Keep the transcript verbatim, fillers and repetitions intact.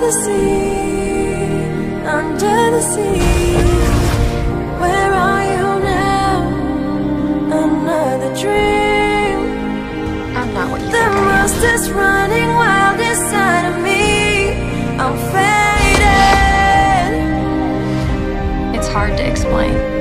the sea, under the sea. Where are you now? Another dream. I'm not what you The think I am. monster's running wild inside of me. I'm faded. It's hard to explain.